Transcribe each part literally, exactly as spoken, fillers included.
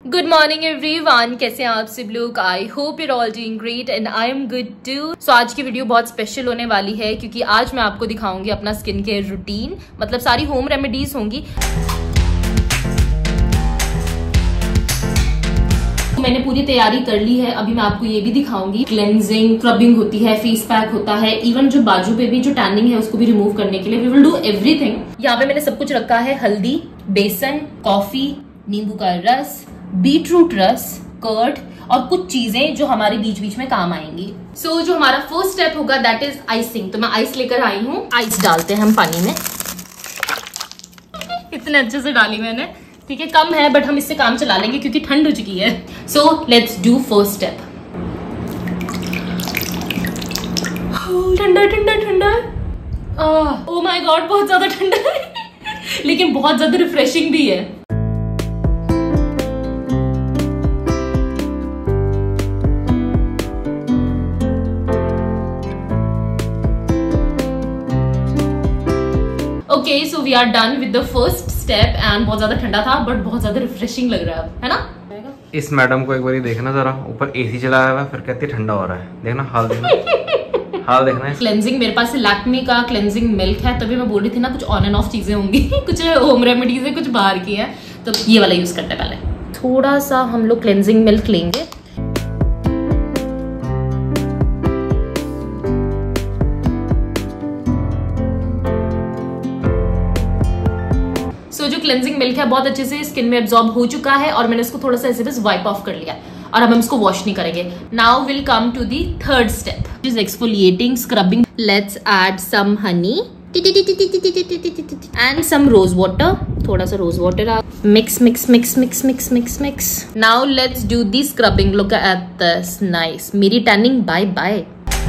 Good morning everyone, कैसे हैं आप सब लोग। I hope you're all doing great and I am good too. So आज की वीडियो बहुत स्पेशल होने वाली है क्योंकि आज मैं आपको दिखाऊंगी अपना स्किन केयर रूटीन, मतलब सारी होम रेमेडीज होंगी। मैंने पूरी तैयारी कर ली है, अभी मैं आपको ये भी दिखाऊंगी। क्लेंजिंग, स्क्रबिंग होती है, फेस पैक होता है, इवन जो बाजू पे भी जो टैनिंग है उसको भी रिमूव करने के लिए वी विल डू एवरीथिंग। यहाँ पे मैंने सब कुछ रखा है, हल्दी, बेसन, कॉफी, नींबू का रस, बीटरूट रस, कर्ड और कुछ चीजें जो हमारे बीच बीच में काम आएंगी। सो so, जो हमारा फर्स्ट स्टेप होगा दैट इज आइसिंग। तो मैं आइस लेकर आई हूँ। आइस डालते हैं हम पानी में। इतने अच्छे से डाली मैंने, ठीक है, कम है बट हम इससे काम चला लेंगे क्योंकि ठंड हो चुकी है। So let's do first step. ठंडा ठंडा ठंडा, ओह माय गॉड, बहुत ज्यादा ठंडा है लेकिन बहुत ज्यादा रिफ्रेशिंग भी है। Okay, so we are done with the first step and बहुत ज्यादा ठंडा था बट बहुत ज्यादा रिफ्रेशिंग लग रहा है, है ना। इस मैडम को एक बार देखना जरा, ऊपर एसी चलाया हुआ है फिर कहती है ठंडा हो रहा है। देखना हाल देखना हाल देखना है। क्लेंजिंग मेरे पास लैक्मे का क्लेंजिंग मिल्क है, तभी मैं बोल रही थी ना कुछ ऑन एंड ऑफ चीजें होंगी कुछ होम रेमेडीज है, कुछ बाहर की है, तो ये वाला यूज करते हैं। पहले थोड़ा सा हम लोग क्लेंजिंग मिल्क लेंगे। जो क्लेंजिंग मिल्क है बहुत अच्छे से स्किन में एब्जॉर्ब हो चुका है और मैंने इसको थोड़ा सा ऐसे बस वाइप ऑफ कर लिया और अब हम इसको वॉश नहीं करेंगे। Now will come to the third step is exfoliating scrubbing. Let's add some honey and some rose water. थोड़ा सा rose water, mix mix mix mix mix mix mix. Now let's do the scrubbing. Look at this, nice. मेरी tanning bye bye.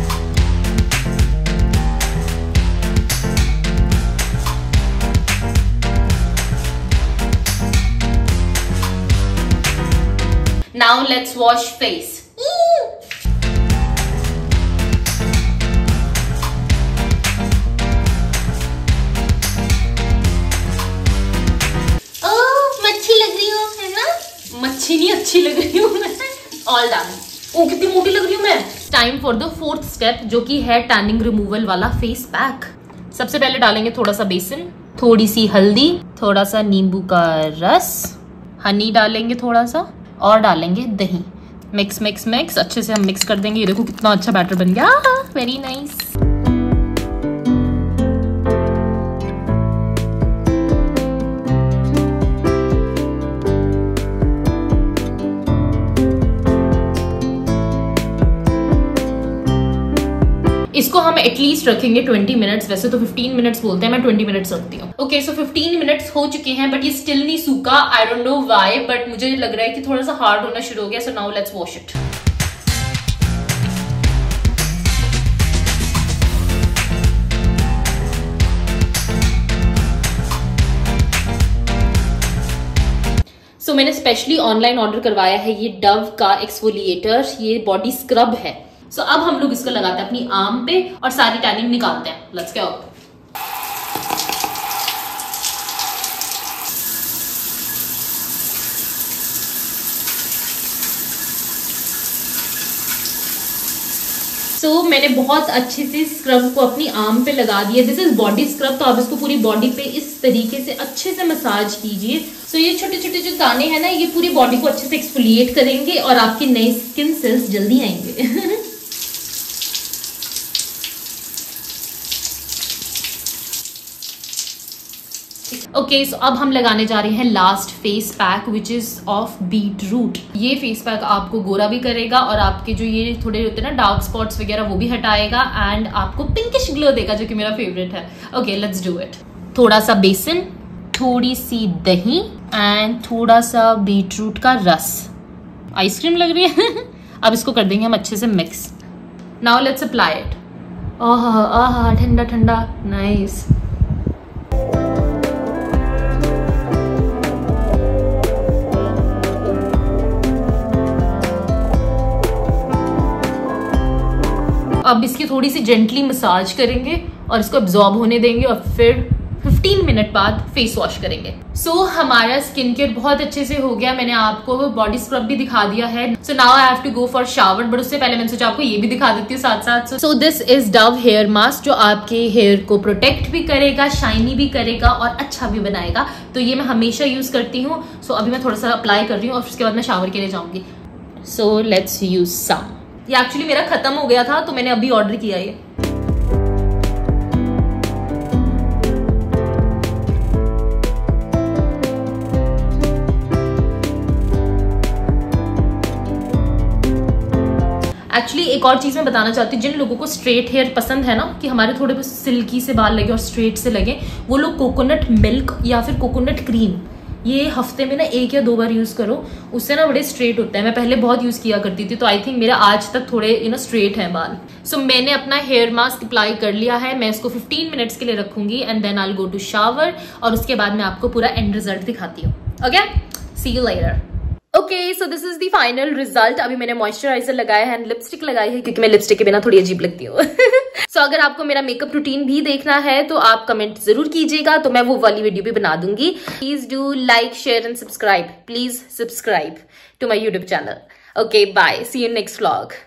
Now let's wash face. मच्छी लग रही हूँ, है ना? मच्छी नहीं, अच्छी लग रही हूँ मैं। All done. ओ कितनी मोटी लग रही हूँ मैं। Time for the fourth step जो कि है टैनिंग रिमूवल वाला फेस पैक। सबसे पहले डालेंगे थोड़ा सा बेसन, थोड़ी सी हल्दी, थोड़ा सा नींबू का रस, हनी डालेंगे थोड़ा सा और डालेंगे दही। मिक्स मिक्स मिक्स अच्छे से हम मिक्स कर देंगे। ये देखो कितना अच्छा बैटर बन गया, वेरी नाइस। इसको हम एटलीस्ट रखेंगे ट्वेंटी मिनट्स। वैसे तो फिफ्टीन मिनट्स बोलते हैं, मैं ट्वेंटी मिनट्स रखती हूँ। ओके, सो फिफ्टीन मिनट्स हो चुके हैं बट ये स्टिल नहीं सूखा। I don't know why but मुझे लग रहा है कि थोड़ा सा हार्ड होना शुरू हो गया। So now let's wash it. So मैंने स्पेशली ऑनलाइन ऑर्डर करवाया है ये डव का एक्सफोलिएटर, ये बॉडी स्क्रब है। सो so, अब हम लोग इसको लगाते हैं अपनी आर्म पे और सारी टैनिंग निकालते हैं। Let's go. सो so, मैंने बहुत अच्छे से स्क्रब को अपनी आर्म पे लगा दिया। दिस इज बॉडी स्क्रब, तो आप इसको पूरी बॉडी पे इस तरीके से अच्छे से मसाज कीजिए। सो so, ये छोटे छोटे जो दाने हैं ना, ये पूरी बॉडी को अच्छे से एक्सफोलिएट करेंगे और आपके नए स्किन सेल्स जल्दी आएंगे। ओके, सो अब हम लगाने जा रहे हैं last face pack which is of beet root. ये फेस पैक आपको गोरा भी करेगा और आपके जो ये थोड़े होते हैं ना डार्क स्पॉट्स वगैरह वो भी हटाएगा एंड आपको पिंकिश ग्लो देगा, जो कि मेरा फेवरेट है। Okay, let's do it. थोड़ा सा बेसन, थोड़ी सी दही एंड थोड़ा सा बीट रूट का रस। आइसक्रीम लग रही है अब इसको कर देंगे हम अच्छे से mix. Now let's apply it. आहा आहा, ठंडा ठंडा, नाइस। अब इसकी थोड़ी सी जेंटली मसाज करेंगे और इसको एब्जॉर्ब होने देंगे और फिर फिफ्टीन मिनट बाद फेस वॉश करेंगे। सो so, हमारा स्किन केयर बहुत अच्छे से हो गया। मैंने आपको बॉडी स्क्रब भी दिखा दिया है। So now I have to go for shower, but उससे पहले मैंने सोचा आपको ये भी दिखा देती हूँ साथ साथ। So this is Dove hair mask जो आपके हेयर को प्रोटेक्ट भी करेगा, शाइनी भी करेगा और अच्छा भी बनाएगा। तो ये मैं हमेशा यूज करती हूँ। सो so, अभी मैं थोड़ा सा अप्लाई कर रही हूँ और उसके बाद मैं शावर के लिए जाऊंगी। So let's use some. ये एक्चुअली मेरा खत्म हो गया था तो मैंने अभी ऑर्डर किया ये। एक्चुअली एक और चीज मैं बताना चाहती हूँ, जिन लोगों को स्ट्रेट हेयर पसंद है ना, कि हमारे थोड़े बहुत सिल्की से बाल लगे और स्ट्रेट से लगे, वो लोग कोकोनट मिल्क या फिर कोकोनट क्रीम ये हफ्ते में ना एक या दो बार यूज करो, उससे ना बड़े स्ट्रेट होते हैं। मैं पहले बहुत यूज किया करती थी, तो आई थिंक मेरा आज तक थोड़े यू नो स्ट्रेट है बाल। सो so, मैंने अपना हेयर मास्क अप्लाई कर लिया है। मैं इसको फिफ्टीन मिनट्स के लिए रखूंगी and then I will go to shower और उसके बाद मैं आपको पूरा एंड रिजल्ट दिखाती हूँ। Okay, see you later. Okay, so this is the final result. अभी मैंने मॉइस्चराइजर लगाया है एंड लिपस्टिक लगाई है क्योंकि मैं लिपस्टिक के बिना थोड़ी अजीब लगती हूँ। सो so, अगर आपको मेरा मेकअप रूटीन भी देखना है तो आप कमेंट जरूर कीजिएगा, तो मैं वो वाली वीडियो भी बना दूंगी। Please do like, share and subscribe. Please subscribe to my YouTube channel. Okay, bye, see you next vlog.